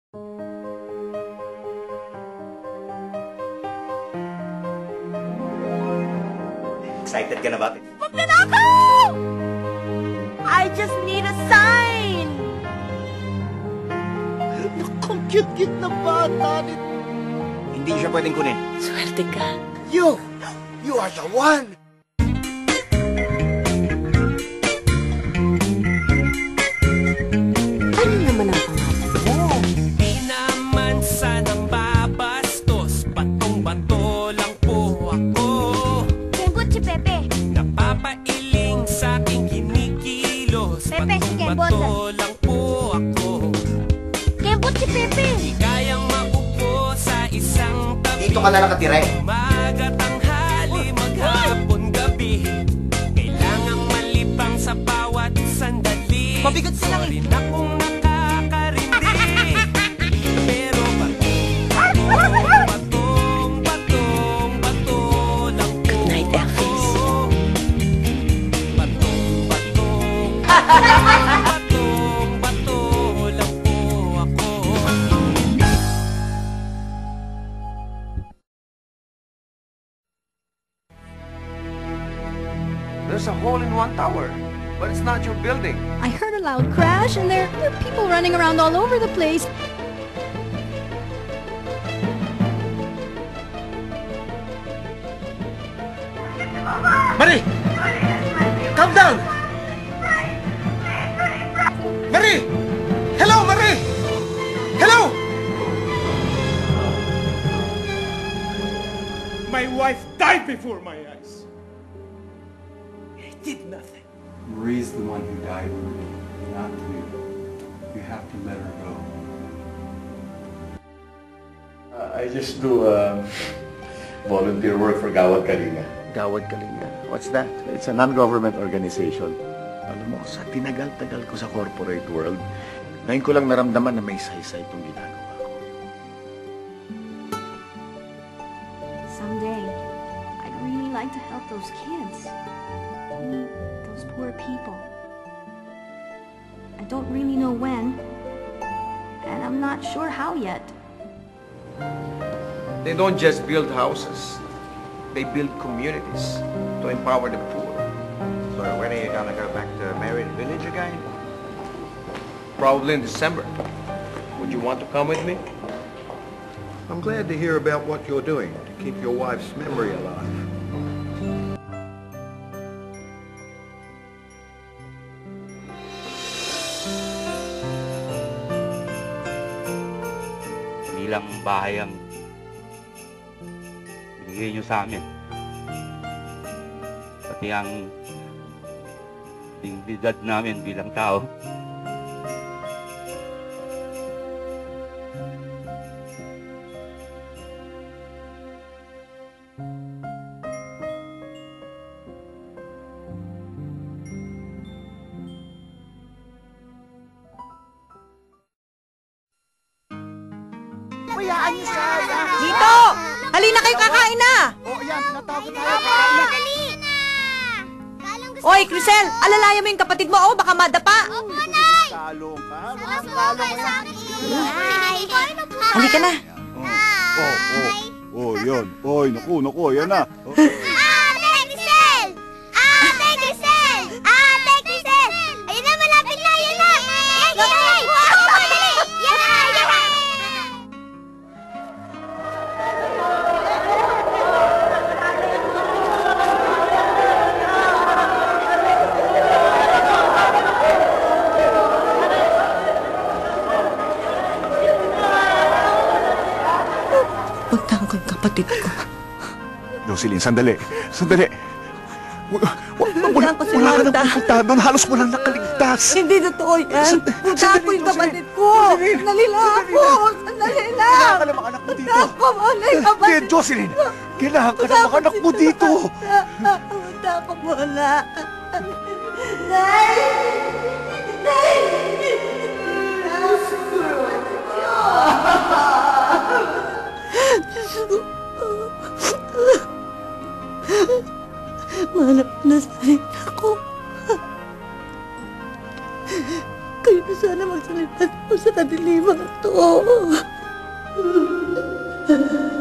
Excited ka na ba? Magnanakaw! I just need a sign! Ang cute-cute na bata nito. Hindi siya pwedeng kunin. Swerte ka. You are the one! Ano naman ang pangalan mo? Di naman sanang babastos, batong-bato lang po ako. Kembot si Pepe. Napapailing sa aking kinikilos, Pepe, si Kembot. batong-bato lang po ako. Kembot si Pepe. Di kayang maupo sa isang tabi. Dito ka na nakatira eh. Umaga, tanghali, maghapon, gabi. Kailangang malipang sa bawat sandali. Mabigat silang Sorry na kung nakakarindi. Pero bato lang po. Good night, Elvis. Batong-batong lang po ako. There's a hole in one tower, but it's not your building. I heard a loud crash, and there are people running around all over the place. Marie! Calm down! Marie! Hello, Marie! Hello! My wife died before my eyes. I did nothing. Marie's the one who died, not you. You have to let her go. I just do volunteer work for Gawad Kalinga. Gawad Kalinga. What's that? It's a non-government organization. Alam mo, sa tinagal-tagal ko sa corporate world, ngayon ko lang naramdaman na may saysay itong ginagawa ko. Someday, I'd really like to help those kids. I mean, those poor people. I don't really know when, and I'm not sure how yet. They don't just build houses. They build communities to empower the poor. So when are you gonna go back to Marion Village again? Probably in December. Would you want to come with me? I'm glad to hear about what you're doing to keep your wife's memory alive. Ilang bahay ang binigay nyo sa amin. Pati ang dignidad namin bilang tao. Bayaan niyo siya! Dito! Halina kayo, kakain na! Oh, ayan, tinatawag tayo. Dali na! Kalong gusto Oy, Crisel, alalayan mo yung kapatid mo, oh, baka madapa. Opo, Nay! Kalong ka? Sumasama kayo sa akin. Nay! Halika na. Oh, yan. Oy, naku, yan na. Ate Grisel! Ate Grisel! Ate Grisel! Ayun na, malapit na! Ayun na! Yan! Yan! Yan! Yan! Punta ko yung kapatid ko. Jocelyn, sandali. Puntahan ko si Wala ka Marta. nang pupuntahan doon. Halos walang nakaligtas. Hindi totoo yan. Puntahan ko yung kapatid ko. Sandali lang ako. Sandali lang. Kailangan ka ng mga anak mo dito. Puntahan ko muna yung kapatid Hindi, Jocelyn. Kailangan ka ng mga anak mo dito. Puntahan ko muna. Nay! Nay! Manap na sa rin ako. Kayo na sana magsalita mo sa kadiliman to.